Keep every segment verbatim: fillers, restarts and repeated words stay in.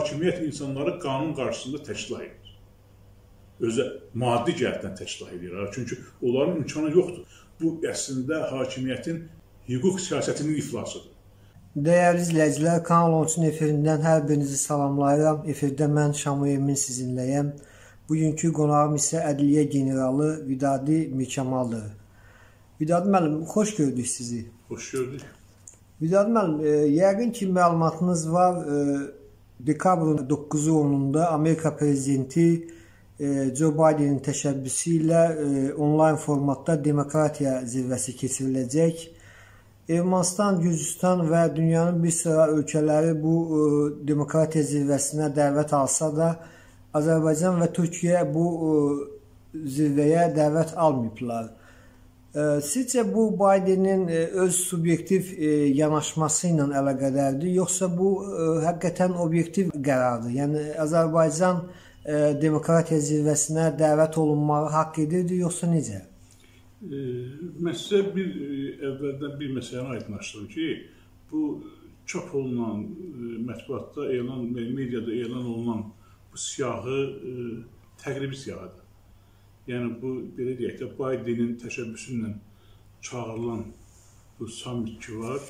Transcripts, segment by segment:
hakimiyyət insanları qanun qarşısında təşkil edir. Özə maddi cəhətdən təşkil edir. Çünki onların imkanı yoxdur. Bu əslində hakimiyyətin hüquq siyasətinin iflasıdır. Dəyərli izləyicilər, Kanal on üçün efirindən hər birinizi salamlayıram. Efirdə mən Şamil Emin sizinləyəm. Bugünkü qonağım isə Ədliyyə Generalı Vidadi Mirkamaldır. Vidadi müəllim, xoş gördük sizi. Xoş gördük. Vidadi müəllim, e, yəqin ki məlumatınız var. E, dekabrın doqquzu onunda Amerika prezidenti e, Joe Bidenin təşəbbüsü ilə e, onlayn formatda demokratiya zirvəsi keçiriləcək. Ermənistan, Gürcüstan və dünyanın bir sıra ölkələri bu e, demokratiya zirvəsinə dəvət alsa da, Azərbaycan və Türkiyə bu e, zirvəyə dəvət almayıblar. E, sizcə bu Bidenin e, öz subyektiv e, yanaşması ilə əlaqədardır, yoxsa bu e, həqiqətən obyektiv qərardır? Yəni Azərbaycan e, demokratiya zirvəsinə dəvət olunmağı haqq edirdi, yoxsa necə? E, mən sizə bir e, əvvəldən bir məsələni aydınlaşdırdım ki, bu çap olunan e, mətbuatda elan, mediada elan olunan bu siyahı e, təqribi siyahıdır. Yəni bu belə deyək də Bidenin təşəbbüsü ilə çağırılan bu summit ki var,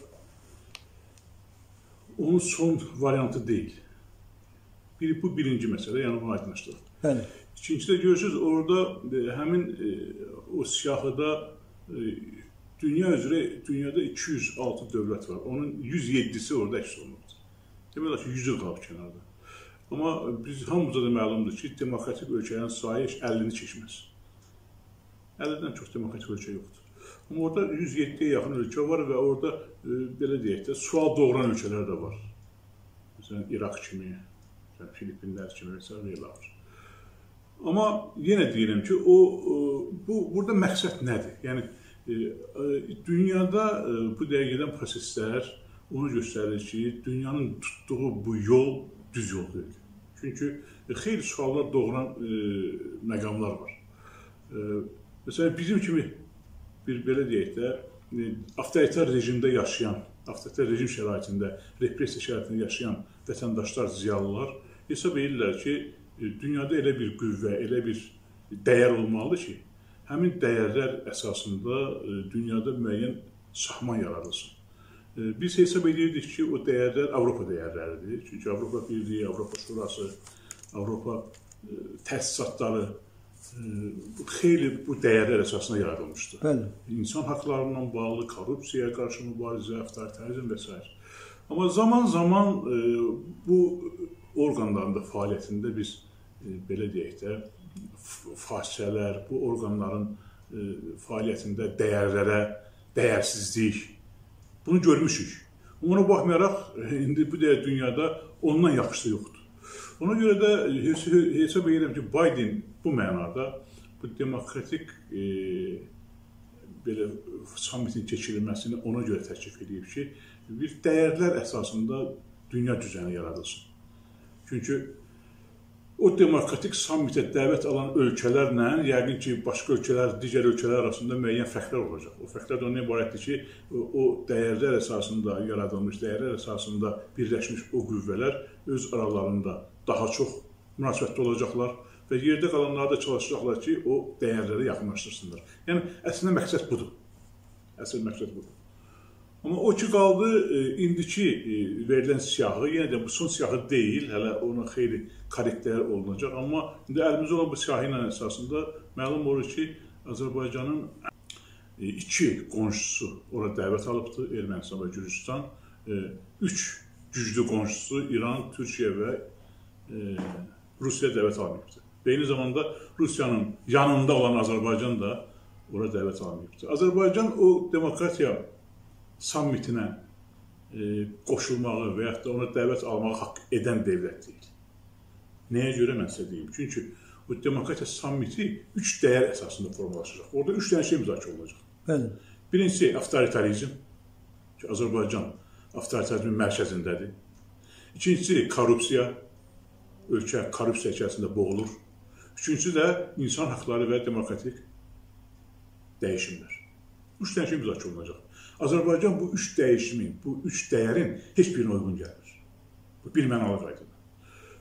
onun son variantı deyil. Bir, bu birinci məsələ, yəni bunu aydınlaşdırdım. Bəli. İkincide görürsünüz, orada e, həmin e, o siyahıda e, dünya üzrə, dünyada iki yüz altı dövlət var. Onun yüz yeddisi orada əks olunubdur. Demək olar ki, yüzü qalıb kənarda. Amma biz hamımıza da məlumdur ki, demokratik ölkələrin sayı əlini keçməz. əllidən çox demokratik ölkə yoxdur. Amma orada yüz yeddiyə yaxın ölkə var və orada e, belə deyək də, sual doğuran ölkələr də var. Məsələn, İraq kimi, Filipinlər kimi və s. var. Amma yenə deyirəm ki, o, bu, burada məqsəd nədir? Yəni, e, dünyada e, bu dəqiqədən proseslər onu göstərir ki, dünyanın tutduğu bu yol düz yol deyil. Çünki e, xeyli suallar doğuran e, məqamlar var. E, məsələn, bizim kimi bir belə deyək də, e, avtoritar rejimdə yaşayan, avtoritar rejim şəraitində, repressiya şəraitində yaşayan vətəndaşlar, ziyalılar hesab edirlər ki, dünyada elə bir qüvvə, elə bir dəyər olmalıdır ki, həmin dəyərlər əsasında dünyada müəyyən şahman yaradılsın. Biz hesab edirdik ki, o dəyərlər Avropa dəyərləridir. Çünki Avropa Birliyi, Avropa Şurası, Avropa təsisatları xeyli bu dəyərlər əsasında yaradılmışdır. Bəli. İnsan haqlarından bağlı, korrupsiyaya qarşı mübarizə, avtoritarizm və s. Amma zaman-zaman bu orqanların da fəaliyyətində biz e, belə deyək də, fasilələr, bu orqanların e, fəaliyyətində dəyərlərə, dəyərsizlik, bunu görmüşük. Ona baxmayaraq, indi bu deyək dünyada ondan yaxşısı yoxdur. Ona görə də hesab edirəm ki, Biden bu mənada, bu demokratik e, belə sammitin keçirilməsini ona görə təklif edib ki, bir dəyərlər əsasında dünya düzəni yaradılsın. Çünki o demokratik sammitə dəvət alan ölkələrlə, yəqin ki, başqa ölkələr, digər ölkələr arasında müəyyən fərqlər olacaq. O fərqlər də ondan ibarətdir ki, o dəyərlər əsasında yaradılmış, dəyərlər əsasında birləşmiş o qüvvələr öz aralarında daha çox münasibətdə olacaqlar və yerdə qalanlar da çalışacaqlar ki, o dəyərləri yaxınlaşdırsınlar. Yəni, əslində məqsəd budur. Əsl məqsəd budur. Amma o ki qaldı, indiki verilən siyahı, yenə də bu son siyahı deyil, hələ ona xeyli korrektlər olunacaq. Amma indi əlimizdə olan bu siyahı ilə əsasında məlum olur ki, Azərbaycanın iki qonşusu ora dəvət alıbdır, Ermənistan və Gürcüstan. Üç güclü qonşusu İran, Türkiyə və Rusiya dəvət almayıbdır. Eyni zamanda Rusiyanın yanında olan Azərbaycan da ora dəvət almayıbdır. Azərbaycan o demokratiya sammitinə e, qoşulmağı və yaxud da ona dəvət almağı haqq edən devlət deyil. Nəyə görə mən sizə deyim? Çünki bu demokratiya sammiti üç dəyər əsasında formalaşacaq. Orada üç dənə şey müzakirə olunacaq. Bəli. Birincisi, avtoritarizm ki, Azərbaycan avtoritarizmin mərkəzindədir. İkincisi, korrupsiya. Ölkə korrupsiya içərisində boğulur. Üçüncüsü də insan haqları və demokratik dəyişimlər. Üç dənə şey müzakirə olunacaq. Azərbaycan bu üç dəyişimin, bu üç dəyərin heç birinə uyğun gəlir. Bu bir mənalı qaydadır.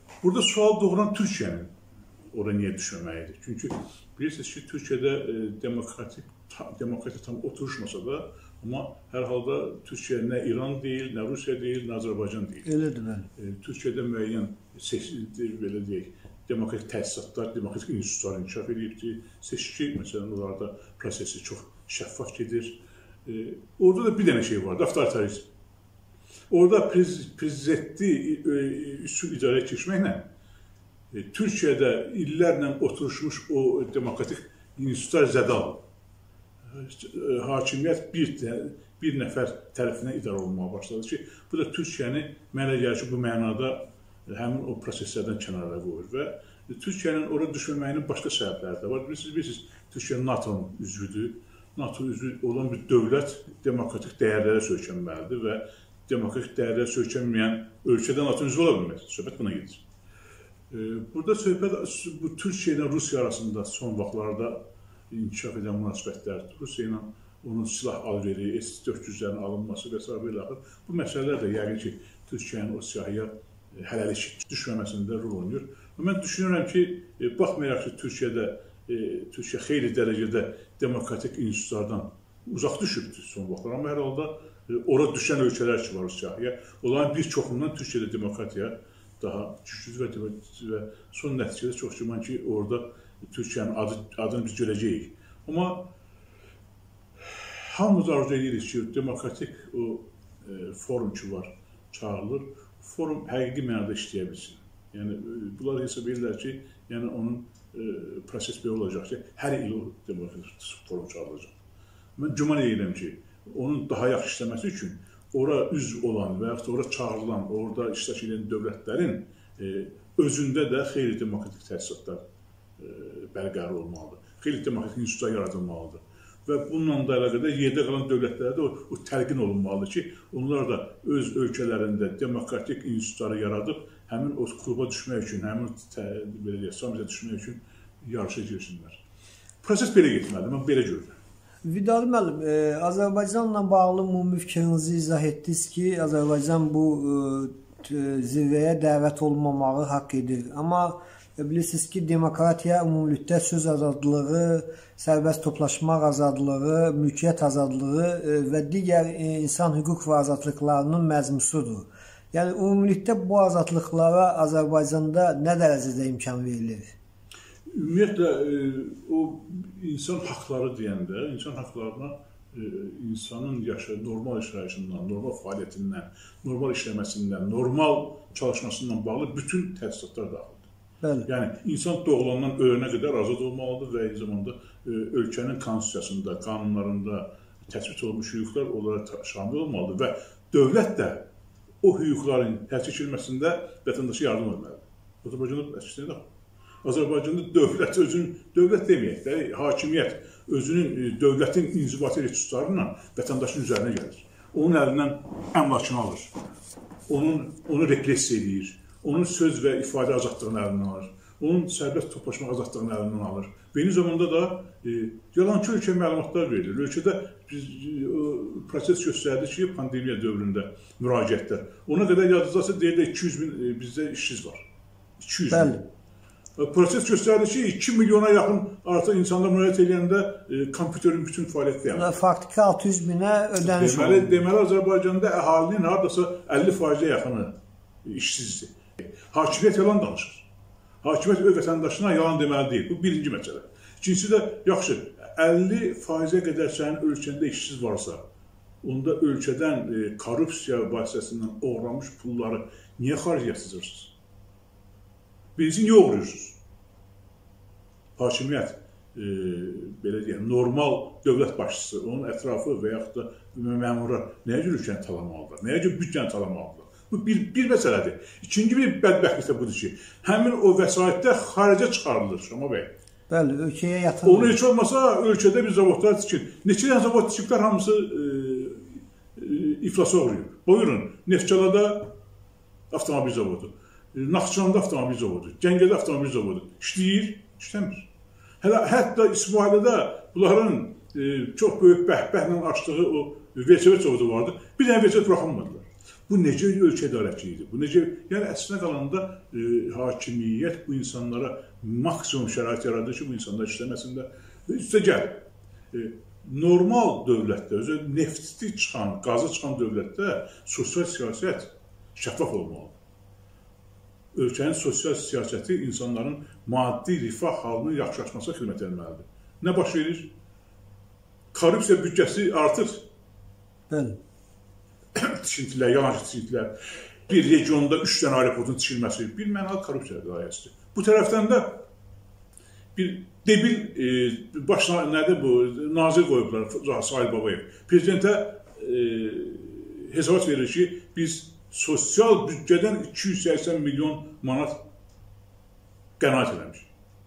Burada sual doğuran Türkiyənin oraya niyə düşməməyidir? Çünki bilirsiniz ki, Türkiyədə e, demokratik ta, demokratik tam oturuşmasa da, amma hər halda Türkiyə nə İran deyil, nə Rusiya deyil, nə Azərbaycan deyil. Elədir, bəli. E, Türkiyədə müəyyən seçkidir, belə deyək, demokratik təsisatlar, demokratik institutlar inkişaf edibdir. Seçki, məsələn, onlarda prosesi çox şəffaf gedir. E, orada da bir dənə şey var, avtoritarizm. Orada prez, prezidentli e, üsul idarəyə keçməklə e, Türkiyədə illərlə oturuşmuş o demokratik institutlar zədə alıb. E, hakimiyyət bir, bir nəfər tərəfindən idarə olunmağa başladı ki, bu da Türkiyəni mənə gəlir ki, bu mənada həmin o proseslərdən kənara qoyur və Türkiyənin oraya düşməməyinin başqa səbəbləri də var. Bilirsiniz, bilirsiniz Türkiyə NATO'nun üzvüdür. NATO üzvü olan bir dövlət demokratik dəyərlərə söykənməlidir və demokratik dəyərlərə söykənməyən ölkədən NATO üzvü ola bilməz. Söhbət buna gedir. Burada söhbət bu Türkiyə ilə Rusiya arasında son vaxtlarda inkişaf edən münasibətlərdir. Rusiya ilə onun silah alveri, S dörd yüzlərin alınması və s. Bu məsələlər də yəqin ki, Türkiyənin o siyahıya hələlik düşməməsində rol oynayır. Mən düşünürəm ki, baxmayaraq ki, Türkiyədə, Türkiyə xeyli dərəcədə demokratik institutlardan uzaq düşübdür son vaxtlar, amma hər halda ora düşən ölkələr ki var o siyahıya, onların bir çoxundan Türkiyədə demokratiya daha güclüdür və son nəticədə çox güman ki, orada Türkiyənin adı, adını biz görəcəyik. Amma hamımız arzu edirik ki, demokratik o e, forum ki var, çağırılır, forum həqiqi mənada işləyə bilsin. Yəni, bunlar hesab edirlər ki, yəni onun e, proses belə olacaq ki, hər il o demokratik forum çağırılacaq. Mən güman edirəm ki, onun daha yaxşı işləməsi üçün ora üzv olan və yaxud da ora çağırılan, orada iştirak edən dövlətlərin e, özündə də xeyli demokratik təsisatlar e, bərqərar olmalıdır. Xeyli demokratik institutlar yaradılmalıdır. Və bununla da əlaqədar yerdə qalan dövlətlərdə o, o təlqin olunmalıdır ki, onlar da öz ölkələrində demokratik institutları yaradıb, həmin o kluba düşmək üçün, həmin belə deyək, samimiyyətə düşmək üçün yarışa girsinlər. Proses belə getməlidir, mən belə görürəm. Vidadi müəllim, e, Azərbaycanla bağlı ümumi fikrinizi izah etdiniz ki, Azərbaycan bu e, zirvəyə dəvət olunmamağı haqq edir. Amma e, bilirsiniz ki, demokratiya ümumilikdə söz azadlığı, sərbəst toplaşmaq azadlığı, mülkiyyət azadlığı e, və digər e, insan hüquq və azadlıqlarının məzmusudur. Yəni, ümumilikdə bu azadlıqlara Azərbaycanda nə dərəcədə imkan verilir? Ümumiyyətlə, o insan haqları deyəndə, insan haqlarına insanın yaşadığı normal yaşayışından, normal fəaliyyətindən, normal işləməsindən, normal çalışmasından bağlı bütün təsisatlar daxildir. Bəli. Yəni, insan doğulandan ölənə qədər azad olmalıdır və eyni zamanda ölkənin konstitusiyasında, qanunlarında təsbit olunmuş hüquqlar onlara şamil olmalıdır və dövlət də o hüquqların həyata keçirilməsində vətəndaşa yardım etməlidir. Azərbaycanda əksini də Azərbaycanda dövlət özünün, dövlət deməyək də, hakimiyyət özünün dövlətin inzibati resurslarıyla vətəndaşın üzərinə gəlir. Onun əlindən əmlakını alır, onun, onu repressiya edir, onun söz və ifadə azadlığını əlindən alır, onun sərbəst toplaşmaq azadlığını əlindən alır. Və eyni zamanda da e, yalancı ölkə məlumatlar verilir. Ölkədə biz, e, proses göstərdi ki, pandemiya dövründə müraciətlər. Ona qədər yadınızdasa deyirlər iki yüz min e, bizdə işsiz var. iki yüz min. Proses göstərdi ki, iki milyona yaxın artıq insanlar müraciət edəndə e, kompüterin bütün fəaliyyətdə yanır. Faktiki altı yüz minə ödəniş deməli, olunur. Deməli, Azərbaycanda əhalinin haradasa əlli faizə yaxını işsizdir. Hakimiyyət yalan danışır. Hakimiyyət öz vətəndaşına yalan deməli deyil. Bu birinci məsələ. İkincisi də, yaxşı, əlli faizə qədər sənin ölkəndə işsiz varsa, onda ölkədən e, korrupsiya vasitəsindən oğramış pulları niyə xariciyyət sızırsınız? Birincisi, niyə uğrayırsınız? Hakimiyyət, e, belə deyək, normal dövlət başçısı, onun ətrafı və yaxud da məmurlar nəyə görə ülkəni talamalıdırlar, nəyə görə büdcəni talamalıdırlar? Bu bir, bir məsələdir. İkinci bir bədbəxtlik də budur ki, həmin o vəsaitlər xaricə çıxarılır, Şama bəy. Bəli, ölkəyə yatırılır. Onu heç olmasa ölkədə bir zavodlar tikir. Neçə dənə zavod tikirlər, hamısı e, e, iflasa uğrayır. Buyurun, Neftçalada avtomobil zavodu. Naxçıvanda avtomobil zavodu, Gəncədə avtomobil zavodu işləyir, işləmir. Hələ hətta İsmailədə bunların e, çox böyük bəhbəhlə açdığı o velosiped zavodu vardı. Bir dənə velosiped buraxılmadılar. Bu necə ölkə idarəçiliyidir? Bu necə, yəni əslində qalanda e, hakimiyyət bu insanlara maksimum şərait yaradır ki, bu insanlar işləməsində. Üstə gəl, e, normal dövlətdə, özü nefti çıxan, qazı çıxan dövlətdə sosial siyasət şəffaf olmalıdır. Ölkənin sosial siyasəti insanların maddi rifah halının yaxşılaşmasına xidmət etməlidir. Nə baş verir? Korrupsiya büdcəsi artır. Bəli. Tikintilər, yalancı tikintilər. Bir regionda üç dənə aeroportun tikilməsi bir mənalı korrupsiya layihəsidir. Bu tərəfdən də bir debil e, başına nədir bu? Nazir qoyublar, Sahil Babayev. Prezidentə e, hesabat verir ki, biz sosial büdcədən iki yüz səksən milyon manat qənaət eləmiş.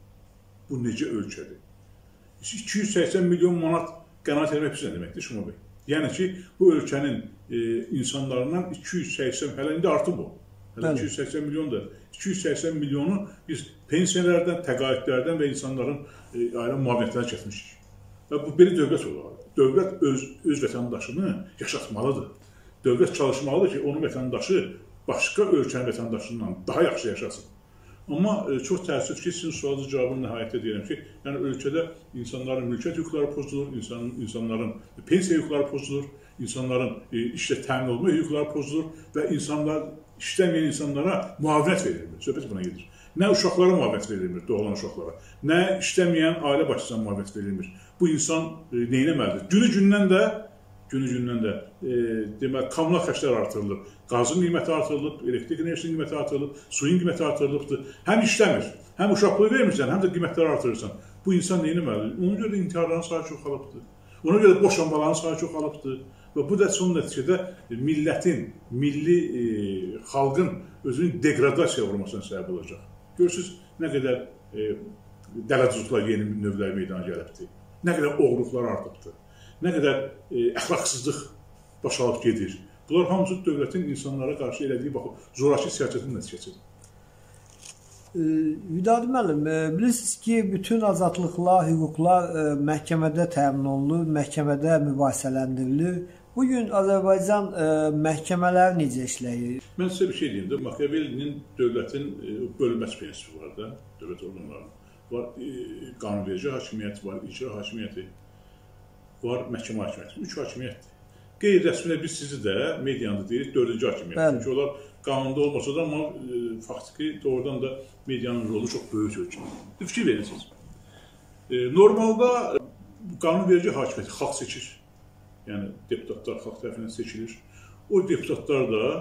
Bu necə ölkədir? iki yüz səksən milyon manat qənaət eləmək pis nə deməkdir Şuma bəy? Yəni ki, bu ölkənin e, insanlarından iki yüz səksən, hələ indi artım bu. Hələ iki yüz səksən milyondur. iki yüz səksən milyonu biz pensiyalərdən, təqaüdlərdən və insanların e, ayrı müavinətlərdən kəsmişik. Və bu belə dövlət olar. Dövlət öz, öz vətəndaşını yaşatmalıdır. Dövlət çalışmalıdır ki, onun vətəndaşı başqa ölkənin vətəndaşından daha yaxşı yaşasın. Amma e, çox təəssüf ki, sizin sualınızın cavabını nəhayətdə deyirəm ki, yəni ölkədə insanların mülkiyyət hüquqları pozulur, insan, insanların pensiya hüquqları pozulur, insanların e, işlə təmin olma hüquqları pozulur və insanlar, işləməyən insanlara müavinət verilmir. Söhbət buna gedir. Nə uşaqlara müavinət verilmir, doğulan uşaqlara, nə işləməyən ailə başçısına müavinət verilmir. Bu insan e, neynəməlidir? Günü gündən də Günü gündən də e, demək, kommunal xərclər artırılıb, qazın qiyməti artırılıb, elektrik enerjisinin qiyməti artırılıb, suyun qiyməti artırılıbdır. Həm işləmir, həm uşaqlığı vermirsən, həm də qiymətləri artırırsan. Bu insan neynəməlidir? Ona görə də intiharların sayı çoxalıbdır. Ona görə də boşanmaların sayı çoxalıbdır. Və bu da son nəticədə millətin, milli e, xalqın özünün degradasiya vurmasına səbəb olacaq. Görürsünüz, nə qədər e, dələduzluqlar yeni növləri meydana gəlibdir, nə qədər oğruqlar artıbdır. Nə qədər e, əxlaqsızlıq başalıb gedir. Bunlar hamısı dövlətin insanlara qarşı elədiyi baxın, zorakı siyasətin nəticəsidir. E, Vidadi müəllim, e, bilirsiniz ki, bütün azadlıqlar, hüquqlar e, məhkəmədə təmin olunur, məhkəmədə mübahisələndirilir. Bugün Azərbaycan e, məhkəmələri necə işləyir? Mən sizə bir şey deyim də, Machiavellinin dövlətin e, bölünməsi prinsipi var da, dövlət orqanlarının. Var e, qanunverici hakimiyyət, var icra hakimiyyəti. Var məhkəmə hakimiyyəti. Üç hakimiyyətdir. Qeyri-rəsmi biz sizi də medianı deyirik, dördüncü hakimiyyət. Çünki onlar qanunda olmasa da, amma e, faktiki doğrudan da medianın rolu çox böyük ölçüdür. Fikir verirsiniz. E, normalda qanunverici hakimiyyəti xalq seçir. Yəni deputatlar xalq tərəfindən seçilir. O deputatlar da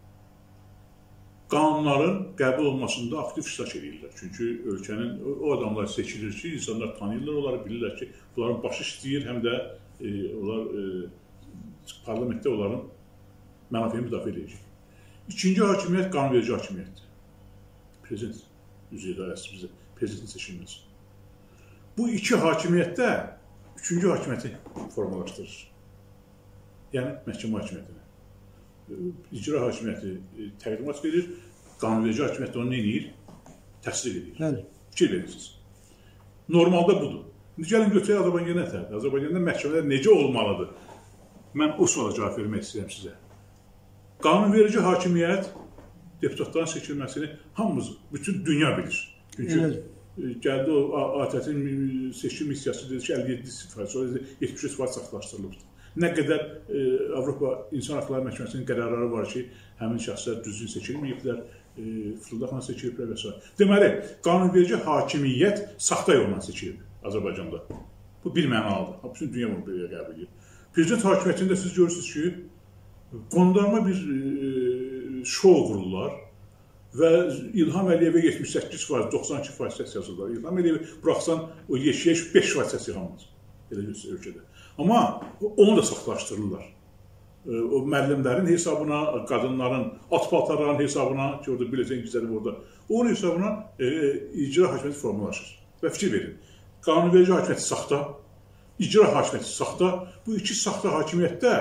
qanunların qəbul olmasında aktiv iştirak edirlər. Çünki ölkənin o adamlar seçilir ki, insanlar tanıyırlar, onları bilirlər ki, bunların başı işləyir, həm də e, onlar e, parlamentdə onların mənafeyini müdafiə edəcək. İkinci hakimiyyət qanunverici hakimiyyətdir. Prezident üzrə idarəsi bizdə prezidentin seçilməsi. Bu iki hakimiyyətdə üçüncü hakimiyyəti formalaşdırır. Yəni məhkəmə hakimiyyətini. İcra hakimiyyəti təqdimat verir, qanunverici hakimiyyət onu nə edir? Təsdiq edir. Bəli. Fikir verirsiniz. Normalda budur. Gəlin götürək Azərbaycanda nətərdir? Azərbaycanda məhkəmələr necə olmalıdır? Mən o suala cavab vermək istəyirəm sizə. Qanunverici hakimiyyət deputatların seçilməsini hamımız, bütün dünya bilir. Çünki evet. Gəldi o A T T-in seçki missiyası dedi ki, əlli yeddi faiz, sonra yetmiş üç faiz saxtalaşdırılıbdır. Nə qədər e, Avropa İnsan Hüquqları Məhkəməsinin qərarları var ki, həmin şəxslər düzgün seçilməyiblər, e, fırıldaqla seçiliblər və s. Deməli, qanunverici hakimiyyət saxta yolla seçilib Azərbaycanda. Bu bir mənalıdır. Bütün dünya bunu belə qəbul edir. Prezident hakimiyyətində siz görürsünüz ki, qondarma bir e, şou qururlar və İlham Əliyevə yetmiş səkkiz faiz, doxsan iki faiz səs yazırlar. İlham Əliyevi buraxsan, o yeşiyə beş faiz səs yığamaz. Elə görürsünüz ölkədə. Amma onu da saxtalaşdırırlar. O müəllimlərin hesabına, qadınların, at paltarların hesabına, ki, orada biləsən gizlənib orada, onun hesabına e, icra hakimiyyəti formalaşır. Və fikir verin, qanunverici hakimiyyəti saxta, icra hakimiyyəti saxta, bu iki saxta hakimiyyətdə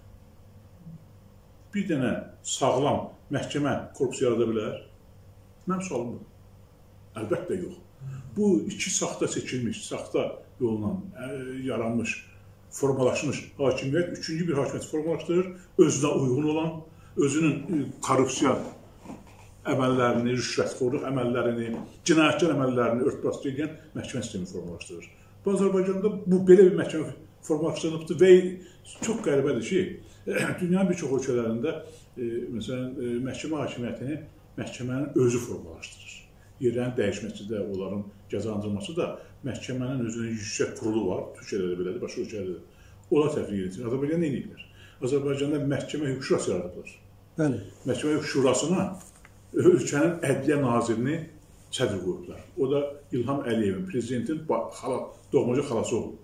bir dənə sağlam məhkəmə korpusu yarada bilər? Mənim sualım bu. Əlbəttə yox. Bu iki saxta seçilmiş, saxta yolla e, yaranmış, formalaşmış hakimiyyət, üçüncü bir hakimiyyət formalaşdırır, özünə uyğun olan özünün korrupsiya əməllərini, rüşvətxorluq əməllərini, cinayətkar əməllərini örtbas edən məhkəmə sistemi formalaşdırır. Bu Azərbaycanda bu belə bir məhkəmə formalaşdırılıbdır və çox qəribədir ki, dünyanın bir çox ölkələrində e, məsələn e, məhkəmə hakimiyyətini məhkəmənin özü formalaşdırır. Yerlərin dəyişməsi də, onların cəzalandırılması da məhkəmənin özünün yüksək kurulu var. Türkiyədə də belədir, başqa ölkələrdə də. Onlar təfriq edir. Azərbaycanda nə edirlər? Azərbaycanda məhkəmə hüquq şurası yaradıblar. Bəli. Məhkəmə hüquq şurasına ölkənin ədliyyə nazirini sədr qoyublar. O da İlham Əliyevin, prezidentin xala, doğmaca xalası oğlu.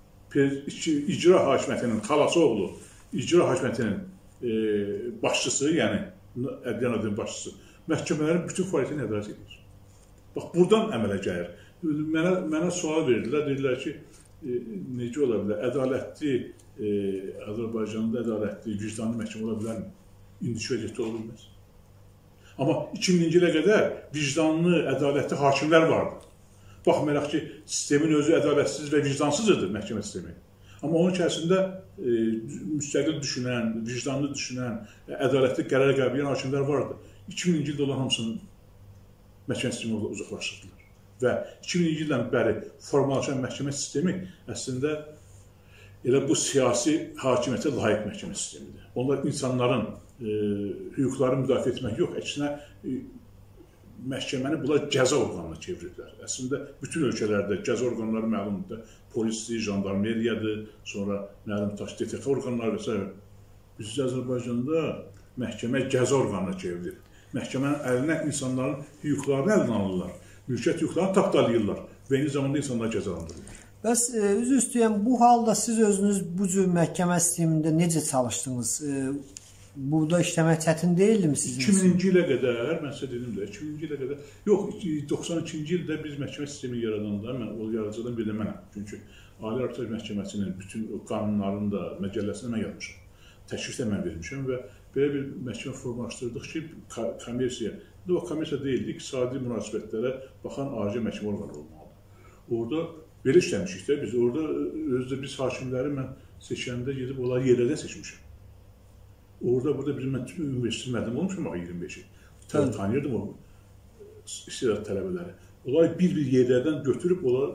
İcra hakimiyyətinin xalası oğlu, icra hakimiyyətinin e, başçısı, yəni ədliyyə nazirinin başçısı, məhkəmələrin bütün fəaliyyətini nəzarət edir. Bax, buradan əmələ gəlir. Mənə, mənə sual verdilər, dedilər ki, e, necə ola bilər, ədalətli, e, Azərbaycanda ədalətli, vicdanlı məhkəmə ola bilərmi? İndiki vəziyyətdə ola bilməz. Amma iki mininci ilə qədər vicdanlı, ədalətli hakimlər vardı. Baxmayaraq ki, sistemin özü ədalətsiz və vicdansızdır məhkəmə sistemi. Amma onun içərisində e, müstəqil düşünən, vicdanlı düşünən, ədalətli qərar qəbul edən hakimlər vardı. iki mininci ildə olan hamısını məhkəmə sistemi uzaqlaşdırdılar. Və iki mininci ildən bəri formalaşan məhkəmə sistemi əslində elə bu siyasi hakimiyyətə layiq məhkəmə sistemidir. Onlar insanların e, hüquqlarını müdafiə etmək yox, əksinə e, məhkəməni bunlar cəza orqanına çevirirlər. Əslində bütün ölkələrdə cəza orqanları məlumdur. Polisdir, jandarmeriyadır, sonra məlum taş D T X orqanları və s. Biz Azərbaycanda məhkəmə cəza orqanına çevrilir. Məhkəmənin əlinə insanların hüquqlarını əlinə alırlar, mülkiyyət hüquqlarını tapdalayırlar və eyni zamanda insanlar cəzalandırılır. Bəs e, üzr istəyirəm, bu halda siz özünüz bu cür məhkəmə sistemində necə çalışdınız? E, burada işləmək çətin deyildimi sizin üçün? iki mininci ilə qədər, mən sizə dedim də, iki mininci ilə qədər, yox, doxsan ikinci ildə biz məhkəmə sistemi yaradanda, mən o yaradıcıdan bir də mənəm. Çünki Ali Arbitraj Məhkəməsinin bütün qanunlarını da, məcəlləsini mən yazmışam. Təşrif də mən vermişəm və belə bir məhkəmə formalaşdırdıq ki, kommersiya, o kommersiya deyildi, iqtisadi münasibətlərə baxan ayrıca məhkəmə orqanı olmalıdır. Orada belə işləmişik də, biz orada özdə biz hakimləri mən seçəndə gedib onları yerlərdən seçmişəm. Orada, burada bir mən universitet müəllim olmuşam, iyirmi beşi. Tanıyırdım o istedad tələbələri. Onları bir-bir yerlərdən götürüb, onları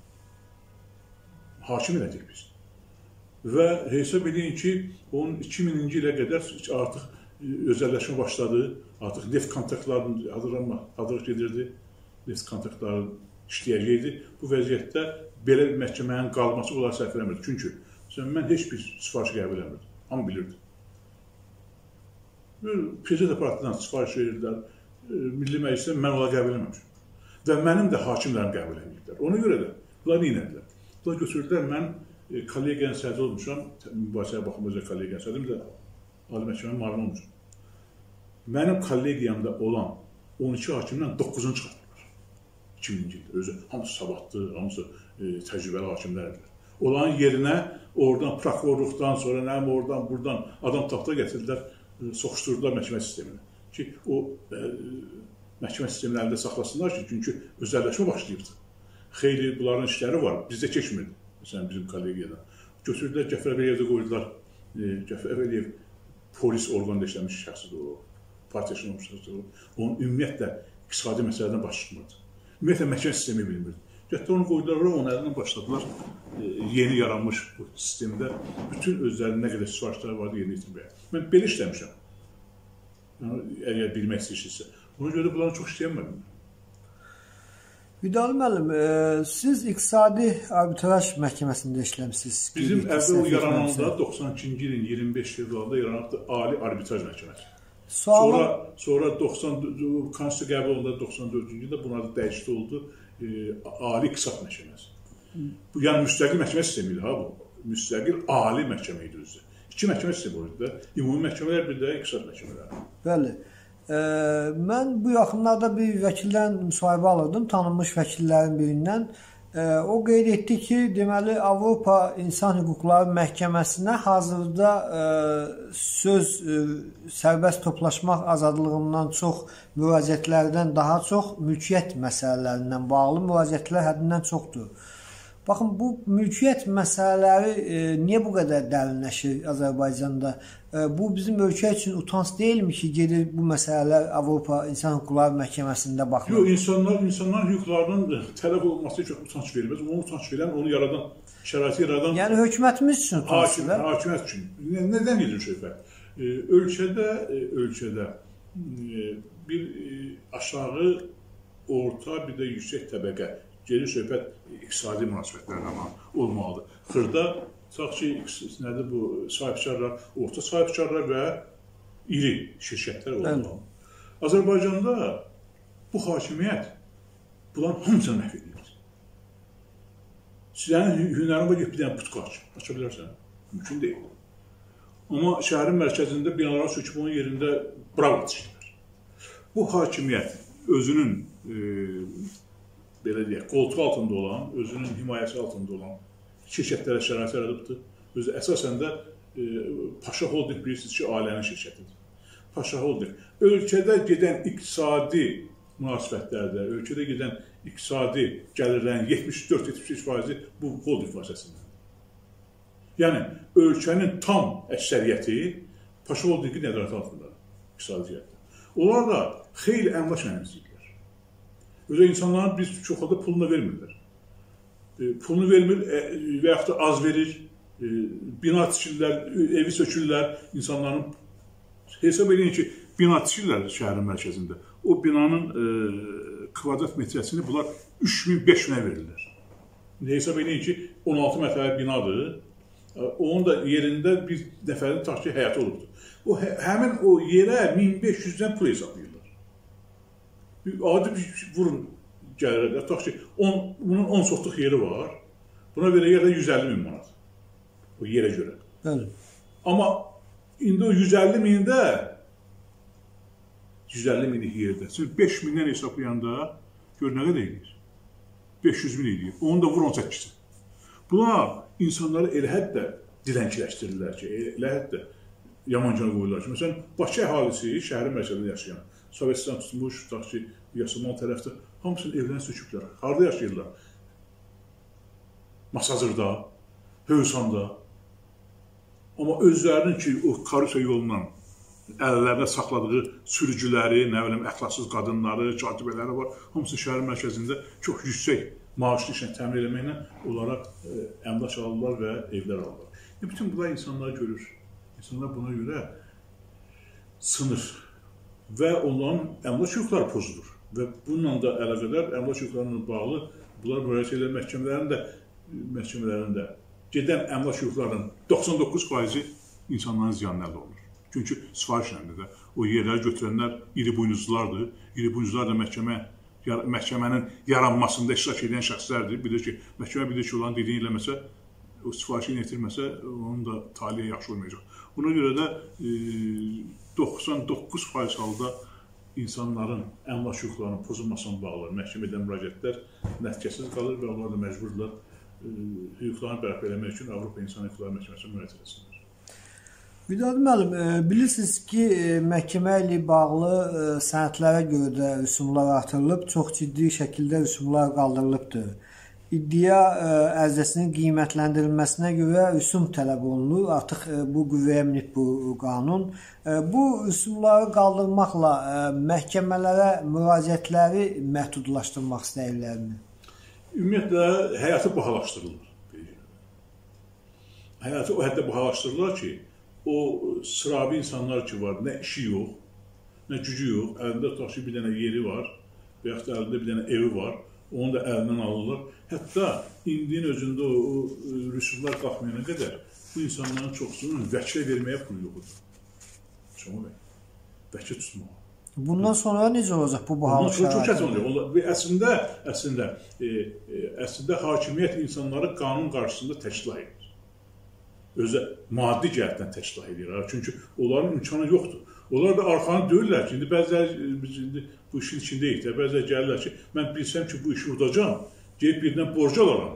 hakim elədik biz. Və hesab edin ki, onun iki mininci ilə qədər artıq özəlləşmə başladı, artıq neft kontraktlarının hazırlıq gedirdi, neft kontraktları işləyəcəkdi. Bu vəziyyətdə belə bir məhkəmənin qalması onları səhv eləmirdi. Çünki mən heç bir sifariş qəbul eləmirdim, hamı bilirdi. Prezident aparatından sifariş verirlər, Milli Məclisdən mən onları qəbul eləməmişim. Və mənim də hakimlərim qəbul edilirlər. Ona görə də bunlar neynədilər? Bunlar götürdülər, mən kollegiyanın sədri olmuşam, mübahisəyə baxımızda kollegiyanın sədrim də Ali Məhkəmənin müavini olmuşam. Mənim kollegiyamda olan on iki hakimdən doqquzunu çıxartdılar. iki mininci ildə. Özü, hamısı savadlı, hamısı e, təcrübəli hakimlərdir. Onların yerinə oradan prokurorluqdan sonra, nəyəm oradan, buradan adam tapda gətirdilər, soxuşdurdular məhkəmə sisteminə. Ki, o e, məhkəmə sistemini əlində saxlasınlar ki, çünki özəlləşmə başlayıbdır. Xeyli bunların işləri var, bizdə keçmirdi. Məsələn, bizim kollegiyadan. Götürdülər, Cəfər Əliyevdə qoydular. E, Cəfər Əliyev polis orqanında işləmiş şəxsidir o, partiyasının olmuş. Onun ümumiyyətlə iqtisadi məsələdən baş çıxmırdı. Ümumiyyətlə məhkəmə sistemi bilmirdi. Gətirdi onu qoydular, onun əlindən başladılar. E, yeni yaranmış bu sistemdə bütün özlərinin nə qədər sifarişləri vardı, yeni itirməyə. Mən belə işləmişəm. Yəni, əgər bilmək istəyirsinizsə. Ona görə bunları çox işləyənmədim. Vidali müəllim, e, siz iqtisadi arbitraj məhkəməsində işləmişsiniz. Bizim əvvəl o yarananda doxsan ikinci ilin iyirmi beş fevralında yaranıbdı Ali Arbitraj Məhkəməsi. Suala... Sonra, sonra doxsan, Konstitusiya qəbul olanda doxsan dördüncü ildə bunun adı dəyişdi oldu e, Ali İqtisad Məhkəməsi. Bu, yəni müstəqil məhkəmə sistemi idi ha bu. Müstəqil Ali məhkəmə idi özü. İki məhkəmə sistemi oldu da. Ümumi məhkəmələr, bir də iqtisad məhkəmələri. Bəli. Ə, mən bu yaxınlarda bir vəkildən müsahibə alırdım, tanınmış vəkillərin birindən. Ə, o qeyd etdi ki, deməli Avropa İnsan Hüquqları Məhkəməsinə hazırda ə, söz ə, sərbəst toplaşmaq azadlığından çox müraciətlərdən daha çox mülkiyyət məsələlərindən bağlı müraciətlər həddindən çoxdur. Baxın, bu mülkiyyət məsələləri e, niyə bu qədər dərinləşir Azərbaycanda? E, bu bizim ölkə üçün utanc deyilmi ki, gedir bu məsələlər Avropa İnsan Hüquqları Məhkəməsində baxılır? Yox, insanlar, insanların hüquqlarının tələb olunması üçün utanc verilməz. Onu utanc verən, onu yaradan, şəraiti yaradan... Yəni, hökumətimiz üçün utanc verir? Hakimiyyət üçün. Nədən gedir söhbət? E, ölkədə, e, ölkədə e, bir e, aşağı, orta, bir də yüksək təbəqə geri söhbət iqtisadi münasibətlərlə olmalıdır. Xırda, tutaq ki, nədir bu, sahibkarlar, orta sahibkarlar və iri şirkətlər olmalı. Azərbaycanda bu hakimiyyət bunların hamısını məhv edir. Sənin hünərin var, bir dənə butka aç, aça bilərsən. Mümkün deyil. Amma şəhərin mərkəzində binalara söküb onun yerində bravo düşürlər. Bu hakimiyyət özünün e, belə deyək, qoltuq altında olan, özünün himayəsi altında olan şirkətlərə şərait yaradıbdır. Özü əsasən də e, Paşa Holding bilirsiniz ki, ailənin şirkətidir. Paşa Holding. Ölkədə gedən iqtisadi münasibətlərdə, ölkədə gedən iqtisadi gəlirlərin yetmiş dörd yetmiş beş faizi bu holding vasitəsindədir. Yəni, ölkənin tam əksəriyyəti Paşa Holdingin nəzarəti altındadır, iqtisadiyyətdə. Onlar da xeyli əmlak mənimsizdir. Özə insanların biz çox halda pulunu vermirlər. E, pulunu vermir e, və yaxud da az verir, e, bina tikirlər, evi sökürlər, insanların hesab edin ki, bina tikirlər şəhərin mərkəzində. O binanın e, kvadrat metrəsini bunlar üç min beş minə verirlər. Hesab edin ki, on altı mərtəbəli binadır. E, onun da yerində bir nəfərin tutaq ki, həyatı olubdur. O, hə, həmin o yerə min beş yüzdən pul hesablayırlar. Adi bir vurun gəlirlər. Tutaq ki, on, bunun on sotluq yeri var. Buna görə yerdə yüz əlli min manat. O yerə görə. Bəli. Amma indi o yüz əlli mində yüz əlli minlik yerdə. Siz beş mindən hesablayanda gör nə qədər edir? beş yüz min edir. Onu da vur on səkkiz. Buna insanları elə həddə dilənçiləşdirirlər ki, elə həddə yamancan qoyurlar ki. Məsələn, Bakı əhalisi şəhərin mərkəzində yaşayan, Sovetdən tutmuş, tutaq ki, Yasamal tərəfdə hamısının evlərini söküblər. Harada yaşayırlar? Masazırda, Hövsanda. Amma özlərinin ki, o Karusiya yolundan əllərində saxladığı sürücüləri, nə bilim, əxlaqsız qadınları, catibələri var. Hamısı şəhərin mərkəzində çox yüksək maaşlı işlə təmin eləməklə onlara e, əmlak alırlar və evlər alırlar. E, bütün bunlar insanlar görür. İnsanlar buna görə sınır. Və onların əmlak hüquqları pozulur. Və bununla da əlaqədar əmlak hüquqlarına bağlı bunlar müraciət edən məhkəmələrində, məhkəmələrində gedən əmlak hüquqlarının doxsan doqquz faizi insanların ziyanına əldə olunur. Çünki sifarişlərində də o yerləri götürənlər iri buynuzlulardır. İri buynuzlular da məhkəmə, məhkəmənin yaranmasında iştirak edən şəxslərdir. Bilir ki, məhkəmə bilir ki, olan dediyini eləməsə, o sifarişini yetirməsə, onun da taliyə yaxşı olmayacaq. Buna görə də e, doxsan doqquz faiz halda insanların əmlak hüquqlarının pozulmasına bağlı məhkəmədən müraciətlər nəticəsiz qalır və onlar da məcburlar e, hüquqlarını bərpa eləmək üçün Avropa İnsan Hüquqları Məhkəməsinə müraciət etsinlər. Vidadi müəllim, bilirsiniz ki, məhkəmə ilə bağlı sənədlərə görə də rüsumlar artırılıb, çox ciddi şəkildə rüsumlar qaldırılıbdır. İddia ərizəsinin qiymətləndirilməsinə görə rüsum tələb olunur. Artıq bu qüvvəyə minib bu qanun. Bu rüsumları qaldırmaqla məhkəmələrə müraciətləri məhdudlaşdırmaq istəyirlərmi? Ümumiyyətlə, həyatı bahalaşdırılır. Həyatı o həddə bahalaşdırırlar ki, o sıravi insanlar ki var, nə işi yox, nə gücü yox, əlində tutaq ki, bir dənə yeri var və yaxud da əlində bir dənə evi var. Onu da əlindən alırlar. Hətta indinin özündə o, o rüsumlar qalxmayana qədər bu insanların çoxsunun vəkilə verməyə pulu yoxdur. Çoxu bəy. Vəkil tutmalı. Bundan sonra necə olacaq bu bahalı şərait? Əslində, əslində, e, e, əslində hakimiyyət insanları qanun qarşısında təşkil edir. Özə maddi cəhətdən təşkil edir. Çünki onların imkanı yoxdur. Onlar da arxanı döyürlər ki, indi bəziləri biz indi bu işin içindəyik də, bəziləri gəlirlər ki, mən bilsəm ki, bu işi udacam, gelib birindən borcu alaram.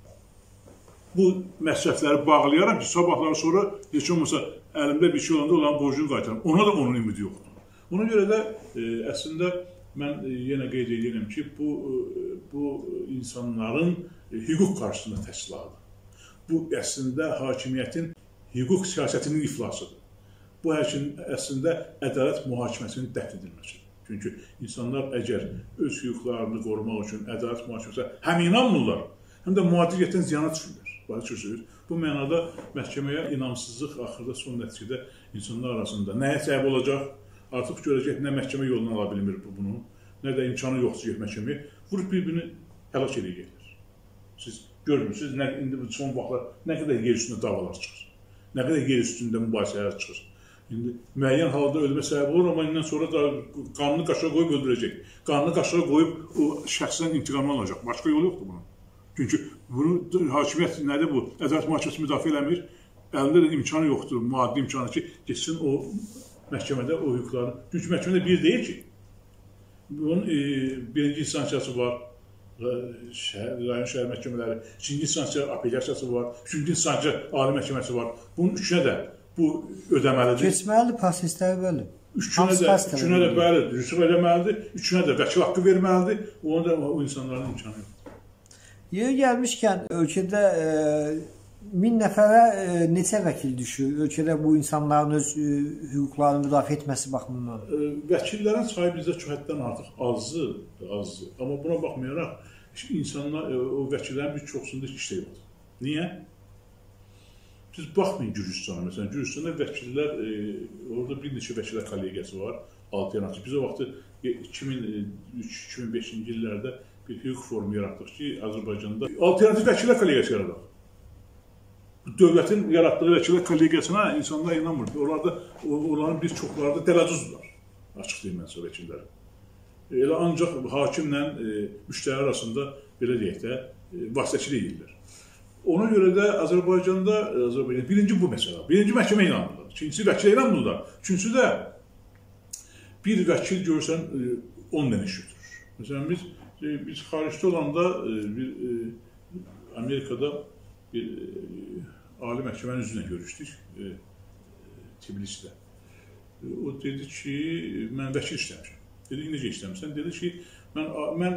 Bu məsrəfləri bağlayaram ki, sabahları sonra heç olmasa əlimdə bir şey olanda olan borcunu qaytaram. Ona da onun ümidi yoxdur. Ona görə də e, əslində mən yenə qeyd edirəm ki, bu, bu insanların hüquq qarşısında təslilatıdır. Bu, əslində, hakimiyyətin hüquq siyasətinin iflasıdır. Bu, əslində, ədalət mühakiməsinin dəf edilməsidir. Çünki insanlar əgər öz hüquqlarını qorumaq üçün ədalət mühakiməsinə həm inanmırlar, həm də müvafiqiyyətdən ziyana düşürlər. Bu mənada məhkəməyə inamsızlıq axırda son nəticədə insanlar arasında nəyə səbəb olacaq? Artıq görəcək, nə məhkəmə yolunu ala bilmir bunu, nə də imkanı yoxdur ki, məhkəməyə vurub bir-birini həlak edəcəklər. Siz görmürsünüz, indi son vaxtlar nə qədər yer üstündə davalar çıxır, nə qədər yer üstündə mübahisələr çıxır. İndi müəyyən halda ölmə səbəb olur, amma indən sonra da qanını qaşığa qoyub öldürəcək. Qanını qaşığa qoyub o şəxsdən intiqamını alacaq. Başqa yolu yoxdur bunun. Çünki bunu hakimiyyət nədir bu? Ədalət mühakiməsini müdafiə eləmir. Əlində də imkanı yoxdur, maddi imkanı ki, geçsin o məhkəmədə o hüquqlarını. Çünki məhkəmədə bir deyil ki. Bunun e, birinci instansiyası var, rayon şəhər məhkəmələri, ikinci instansiya apellyasiyası var, üçüncü instansiya ali məhkəməsi var. Bunun üçünə də bu ödəməlidir. Keçməli prosesləri bölüm. Üçünə də, üçünə də bəli, rüsum eləməlidir, üçünə də vəkil haqqı verməlidir. Ona da o insanların imkanı yoxdur. Yeri gəlmişkən, ölkədə e, min nəfərə e, neçə vəkil düşür? Ölkədə bu insanların öz e, hüquqlarını müdafiə etməsi baxımından. E, vəkillərin sayı bizdə çox həddən artıq azdır, azdır. Amma buna baxmayaraq, insanlar, e, o vəkillərin bir çoxsunda heç şey yoxdur. Niyə? Siz baxmayın Gürcüstana. Məsələn, Gürcüstanda vəkillər, e, orada bir neçə vəkillər kollegiyası var, alternativ. Biz o vaxtı iki min üç iki min beşinci illərdə bir hüquq formu yaratdıq ki, Azərbaycanda alternativ vəkillər kollegiyası yaradaq. Dövlətin yaratdığı vəkillər kollegiyasına insanlar inanmır. Orada, onların bir çoxları da dələduzdular, açıq deyim mən sonra vəkilləri. Elə ancaq hakimlə e, müştəri arasında, belə deyək də, e, vasitəçilik edirlər. Ona görə də Azərbaycanda, Azərbaycanda birinci bu məsələ, birinci məhkəmə inanmırlar, ikincisi vəkilə inanmırlar, üçüncüsü də bir vəkil görsən on dənə iş götürür. Məsələn, biz Biz xaricdə olanda bir Amerikada bir ali məhkəmənin üzrə görüşdük Tbilisdə. O dedi ki, mən vəkil işləmişəm. Dedi, necə işləmişsən? Dedi ki, mən, mən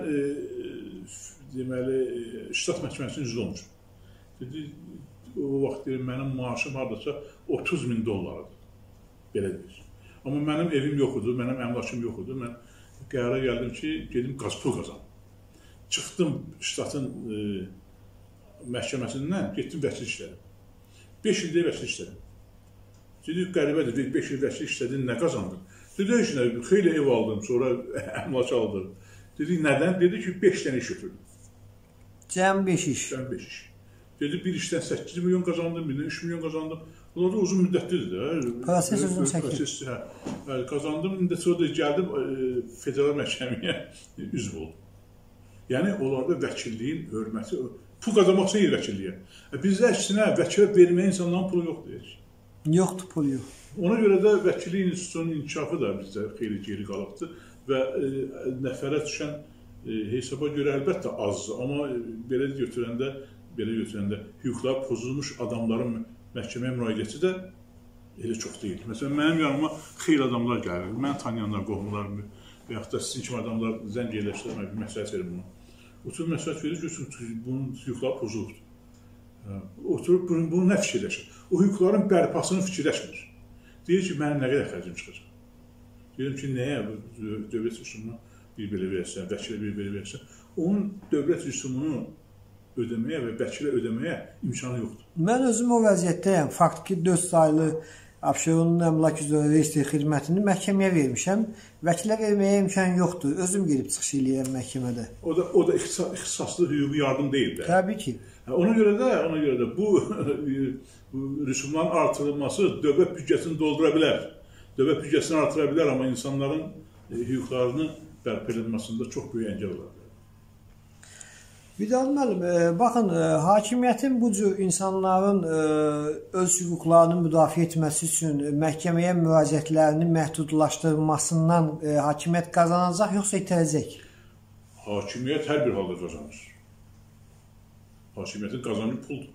deməli, ştat məhkəməsinin üzrə olmuşum. Dedi, o vaxt deyir, mənim maaşım hardasa otuz min dollardır. Belə deyir. Amma mənim evim yoxudur, mənim əmlakım yoxudur. Mən qərara gəldim ki, gedim qaz pul qazanım. Çıxdım ştatın e, məhkəməsindən, getdim vəkil işlədim. beş ildə vəkil işlədim. Dedik, qəribədir, beş il vəkil işlədin, nə qazandın? Dedik, xeyli ev aldım, sonra əmlak aldım. Dedik, nədən? Dedi ki, beş dənə iş götürdüm. Cəm beş iş. Cəm beş iş. Dedi, bir işdən səkkiz milyon qazandım, birindən üç milyon qazandım. Bunlar da uzun müddətlidir də. Proses uzun çəkir. Hə, qazandım, indi sonra da gəldim e, federal məhkəməyə üzv oldum. Yəni, onlarda vəkilliyin hörməti, pul qazanmaq üçün vəkilliyə. Bizdə əksinə vəkilə verməyə insanların pulu yoxdur. Yoxdur, pul yox. Ona görə də vəkillik institusunun inkişafı da bizdə xeyli geri qalıbdır və e, nəfərə düşən e, hesaba görə əlbəttə azdır. Amma e, belə götürəndə, belə götürəndə hüquqlar pozulmuş adamların məhkəməyə müraciəti də elə çox deyil. Məsələn, mənim yanıma xeyli adamlar gəlir, mən tanıyanlar, qohumlarım və yaxud da sizin kimi adamlar zəng yerləşdirmək, bir məsləhət verir bunu. Oturub məsləhət verir ki, bunun hüquqları pozulubdur. Oturub bunun, bunun nə fikirləşir? O hüquqların bərpasını fikirləşmir. Deyir ki, mənim nə qədər xərcim çıxacaq? Deyirəm ki, nəyə dövlət rüsumuna bir belə versən, vəkilə bir belə versən, onun dövlət rüsumunu ödəməyə və vəkilə ödəməyə imkanı yoxdur. Mən özüm o vəziyyətdəyəm. Faktiki dörd saylı Abşeronun əmlak üzrə reyestri xidmətini məhkəməyə vermişəm. Vəkilə verməyə imkan yoxdur. Özüm gedib çıxış eləyirəm məhkəmədə. O da o da ixtisaslı hüquqi yardım deyil də. Təbii ki. Ona görə də, ona görə də bu, bu rüsumların artırılması dövlət büdcəsini doldura bilər. Dövlət büdcəsini artıra bilər, amma insanların hüquqlarını bərpa edilməsində çox böyük əngəl olar. Vidal müəllim, baxın, hakimiyyətin bu cür insanların öz hüquqlarını müdafiə etməsi üçün məhkəməyə müraciətlərinin məhdudlaşdırılmasından hakimiyyət qazanacaq, yoxsa itələcək? Hakimiyyət hər bir halda qazanır. Hakimiyyətin qazanır puldur.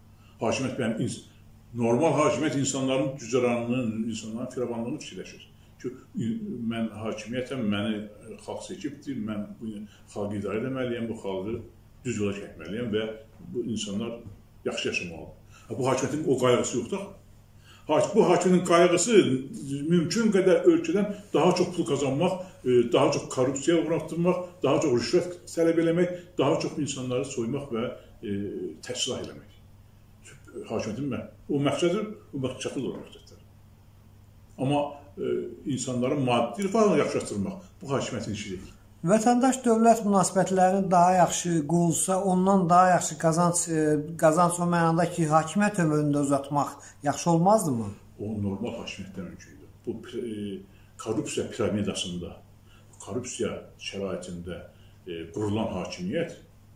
Hakimiyyət, yəni, normal hakimiyyət insanların gücəranını, insanların firavanlığını fikirləşir. ki, mən hakimiyyətəm, məni xalq seçibdir, mən bu xalqı idarə etməliyəm, bu xalqı düz yola çəkməliyəm və bu insanlar yaxşı yaşamalıdır. Bu hakimiyyətin o qayğısı yoxdur. Bu hakimiyyətin qayğısı mümkün qədər ölkədən daha çox pul qazanmaq, daha çox korrupsiya uğratdırmaq, daha çox rüşvət tələb eləmək, daha çox insanları soymaq və təslah eləmək. Hakimiyyətin mən. O məqsədir, o məqsəddir o məqsəddir. Amma e, insanların maddi rifahını yaxşılaşdırmaq bu hakimiyyətin işi deyil. Vətəndaş-dövlət münasibətlərini daha yaxşı qurulsa, ondan daha yaxşı qazanc, qazanc o mənada ki, hakimiyyət ömrünü də uzatmaq yaxşı olmazdımı? O normal hakimiyyətdən öncədir. Bu e, korrupsiya piramidasında, korrupsiya şəraitində e, qurulan hakimiyyət,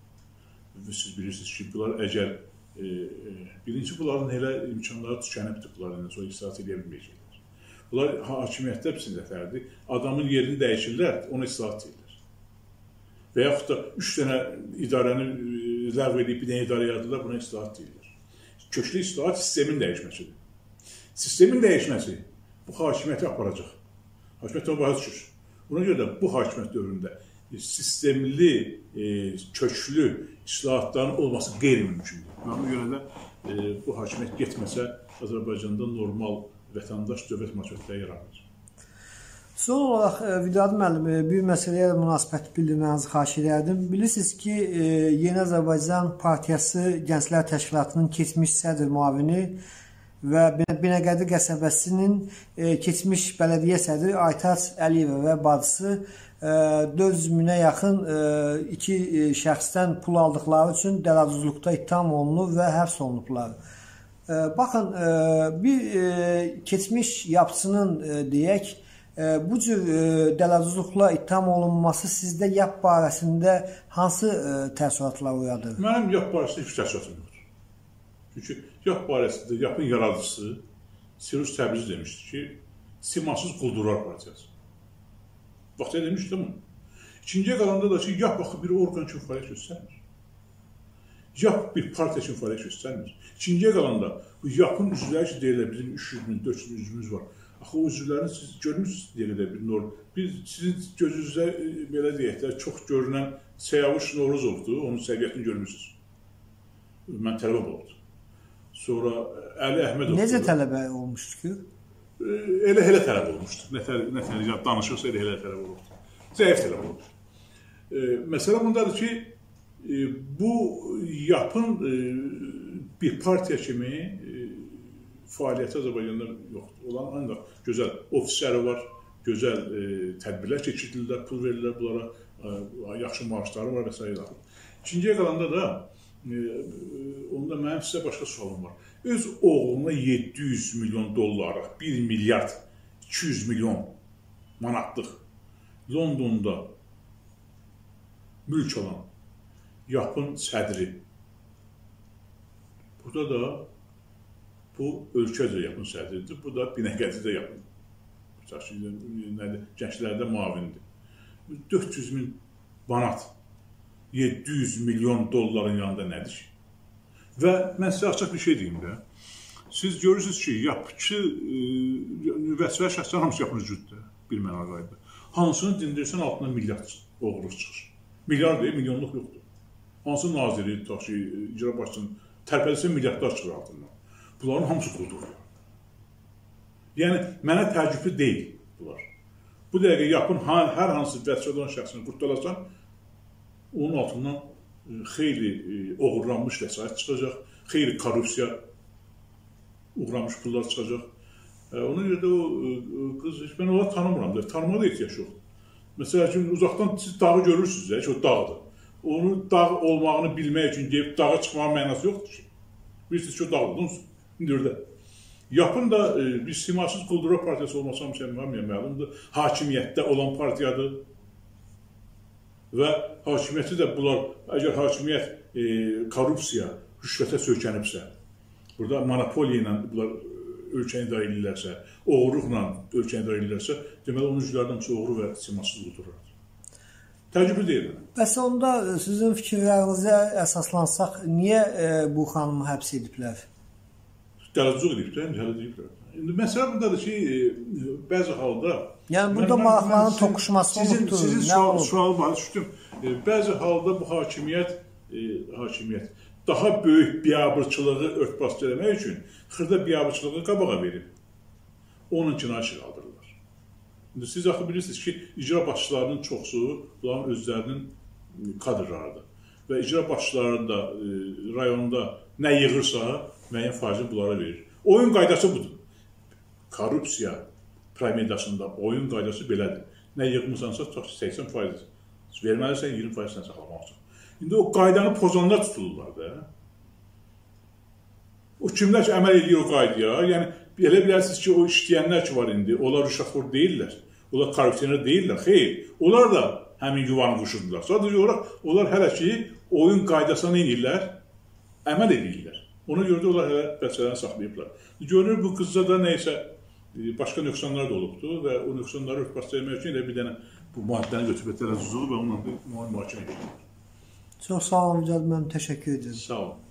siz bilirsiniz ki, bunlar əgər e, birinci bunların elə imkanları tükənibdir, bunların sonra islahat edə bilməyəcəklər. Bunlar hakimiyyətdə psindətlərdir. Adamın yerini dəyişirlər, ona islahat edirlər. Və yaxud da üç dənə idarəni ləğv edib bir dənə idarə yaradırlar, buna islahat edirlər. Köklü islahat sistemin dəyişməsidir. Sistemin dəyişməsi bu hakimiyyəti aparacaq. Hakimiyyət o başa düşür. Buna görə də bu hakimiyyət dövründə sistemli, e, köklü islahatların olması qeyri-mümkündür. Buna görə də e, bu hakimiyyət getməsə Azərbaycanda normal vətəndaş dövlət münasibətləri yaranır. Son olaraq Vidadi müəllim, bir məsələyə münasibət bildirmənizi xahiş edirdim. Bilirsiniz ki, Yeni Azərbaycan Partiyası Gənclər Təşkilatının keçmiş sədr müavini və Binəqədi qəsəbəsinin keçmiş bələdiyyə sədri Aytaç Əliyeva və bacısı dörd yüz minə yaxın iki şəxsdən pul aldıqları üçün dələduzluqda ittiham olunur və həbs olunublar. Baxın, bir keçmiş yapısının deyək, bu cür dələduzluqla ittiham olunması sizdə yap barəsində hansı təəssüratlar uyadır? Mənim yap barəsində heç təəssüratım yoxdur. Çünki yap barəsində yapın yaradıcısı Sirus Təbrizi demişdi ki, simasız quldurlar partiyası. Vaxtaya demişdi mi? İkinciyə qalanda da ki, yap baxı bir orqan üçün fəaliyyət göstərmir. Yap bir partiya üçün fəaliyyət göstərmir. İkinciyə qalanda bu yapın üzvləri ki, deyirlər, bizim üç yüz min, dörd yüz min üzvümüz var. Axı o üzvlərini siz görmürsünüz deyirlər bir norm. Biz sizin gözünüzdə belə deyək də çox görünən Səyavuş Novruzovdur, onun səviyyətini görmürsünüz. Mən tələbə oldu. Sonra Əli Əhmədov. Necə tələbə olmuşdu ki? Elə elə tələb olmuşdu. Nə tələb danışırsa elə elə tələb olmuşdu. Zəif tələb olmuşdu. Məsələ bundadır ki, bu yapın bir partiya kimi fəaliyyəti Azərbaycanda yoxdur. Olan ancaq gözəl ofisləri var, gözəl e, tədbirlər keçirdilər, pul verirlər bunlara, e, yaxşı maaşları var və s. İkinciyə qalanda da e, onda mənim sizə başqa sualım var. Öz oğluna yeddi yüz milyon dollarlıq, bir milyard iki yüz milyon manatlıq Londonda mülk olan yapın sədri. Burada da bu ölkəcə yapın sədridir, bu da Binəqədidə yapın. Gənclərdə muavindir. dörd yüz min manat, yeddi yüz milyon dolların yanında nədir? Və mən sizə açıq bir şey deyim də. Siz görürsünüz ki, yapıcı vəsvə şəxslər hamısı yapın cüddür, bir mənə qayda. Hansını dindirsən altına milyard oğurluq çıxır. Milyard deyil, milyonluq yoxdur. Hansı naziri, icra başçının tərpədisə milyardlar çıxır altından. Bunların hamısı quldurur. Yəni, mənə təəccüblü deyil bunlar. Bu dəqiqə yapın hər hansı vəsvə olan şəxsini qurtalasan, onun altından xeyli oğurlanmış vəsait çıxacaq, xeyli korrupsiya uğramış pullar çıxacaq. Ona görə də o qız, mən onları tanımıram da, tanımaya da ehtiyac yoxdur. Məsələ ki, uzaqdan siz dağı görürsünüz, ki, o dağdır. Onun dağ olmağını bilmək üçün deyib dağa çıxmağın mənası yoxdur ki. Bilirsiniz ki, o dağdır. Dürdə. Yapın da e, bir simasız quldurlar partiyası olmasa məlumdur. Hakimiyyətdə olan partiyadır. Və hakimiyyəti də bunlar, əgər hakimiyyət e, korrupsiya, rüşvətə söykənibsə, burada monopoliya ilə bunlar ölkəni idarə edirlərsə, oğurluqla ölkəni idarə edirlərsə, deməli onun üzvlərdən çox oğru və simasız quldurlar. Təcrübə deyil. Bəs onda sizin fikirlərinizə əsaslansaq, niyə e, bu xanımı həbs ediblər? Dələduzluq edib də, dələduzluq ediblər. İndi məsələ buradadır ki, bəzi halda... Yəni, burada maraqların toqquşması olubdur. Sizin sual, sual başa düşdüm. Bəzi halda bu hakimiyyət, e, hakimiyyət daha böyük biabırçılığı örtbas eləmək üçün xırda biabırçılığı qabağa verib. Onun cinayət qaldırırlar. İndi siz axı bilirsiniz ki, icra başçılarının çoxsu bunların özlərinin kadrlarıdır. Və icra başçıları da e, rayonda nə yığırsa, müəyyən faizini bunlara verir. Oyun qaydası budur. Korrupsiya piramidasında oyun qaydası belədir. Nə yığmısansa səksən faiz verməlisən, iyirmi faizdən saxlamaq üçün. İndi o qaydanı pozanlar tutulurlar da. O kimlər ki, əməl edir o qaydaya, yəni elə bilərsiniz ki, o işləyənlər ki var indi, onlar rüşvətxor deyirlər, onlar korrupsioner deyirlər, xeyr, onlar da həmin yuvanı quşurdular. Sadəcə olaraq, onlar hələ ki, oyun qaydasına nə edirlər? Əməl edirlər. Ona görə də onlar hələ bəçələrini saxlayıblar. Görünür, bu qızda da neysə, başqa nöqsanlar da olubdur və o nöqsanları örtbas etmək üçün elə bir dənə bu maddəni götürüb etlərə zuzulub və onunla mühakimə edirlər. Çox sağ olun, Mücahid müəllim, təşəkkür edirəm. Sağ olun.